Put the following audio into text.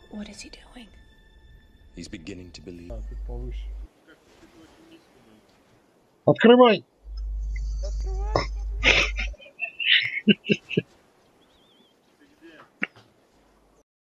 What is he doing? He's beginning to believe. Тут повыше. Открывай! Открывай.